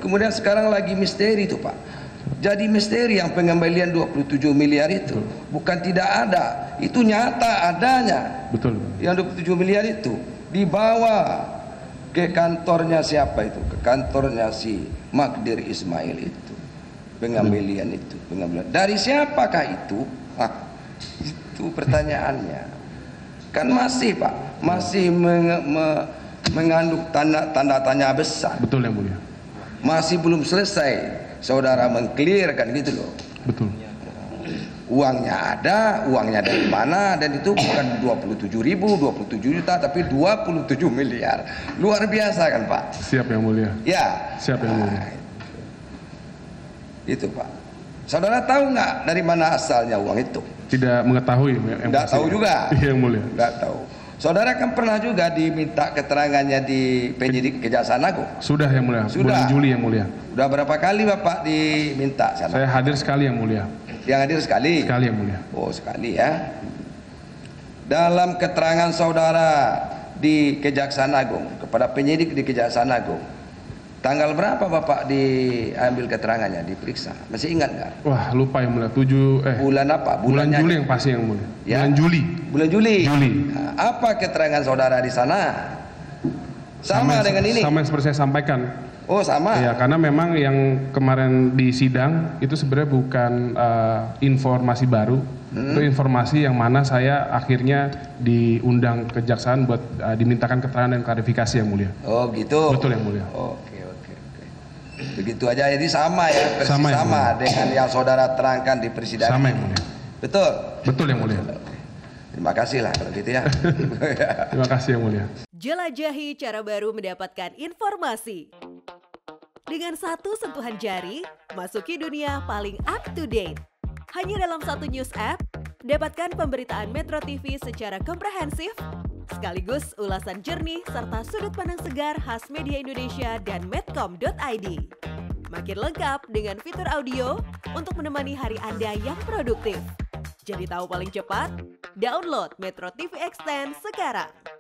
Kemudian sekarang lagi misteri itu Pak. Jadi misteri yang pengembalian 27 miliar itu bukan tidak ada, itu nyata adanya. Betul. Yang 27 miliar itu dibawa ke kantornya siapa itu? Ke kantornya si Magdir Ismail itu. Pengembalian itu, pengembalian. Dari siapakah itu? Itu pertanyaannya. Kan masih Pak, masih mengandung tanda tanya besar. Betul yang mulia. Masih belum selesai saudara mengklirkan gitu loh. Betul. Uangnya ada, uangnya dari mana, dan itu bukan 27 juta tapi 27 miliar. Luar biasa kan Pak? Siap yang mulia. Ya. Siap yang mulia. Itu Pak. Saudara tahu nggak dari mana asalnya uang itu? Tidak mengetahui. Tidak tahu juga. Yang mulia. Tidak tahu. Saudara kan pernah juga diminta keterangannya di penyidik Kejaksaan Agung. Sudah yang mulia. Sudah. Bulan Juli yang mulia. Sudah berapa kali Bapak diminta sana? Saya hadir sekali yang mulia. Yang hadir sekali? Sekali yang mulia. Oh sekali ya. Dalam keterangan saudara di Kejaksaan Agung kepada penyidik di Kejaksaan Agung, tanggal berapa Bapak diambil keterangannya, diperiksa? Masih ingat nggak? Wah lupa yang mulia. Bulan apa? Bulan Juli yang pasti yang mulia. Ya? Bulan Juli. Bulan Juli. Juli. Nah, apa keterangan saudara di sana? Sama dengan ini? Sama yang seperti saya sampaikan. Oh sama? Ya karena memang yang kemarin di sidang itu sebenarnya bukan informasi baru. Itu informasi yang mana saya akhirnya diundang kejaksaan buat dimintakan keterangan dan klarifikasi yang mulia. Oh gitu? Betul yang mulia. Oke. Begitu aja, jadi sama ya, persis sama dengan yang saudara terangkan di persidangan. Sama yang mulia. Betul? Betul yang mulia. Terima kasih lah kalau gitu ya. Terima kasih yang mulia. Jelajahi cara baru mendapatkan informasi. Dengan satu sentuhan jari, masuki dunia paling up to date. Hanya dalam satu news app, dapatkan pemberitaan Metro TV secara komprehensif, sekaligus ulasan jernih serta sudut pandang segar khas media Indonesia dan medcom.id. Makin lengkap dengan fitur audio untuk menemani hari Anda yang produktif. Jadi tahu paling cepat? Download Metro TV Extend sekarang.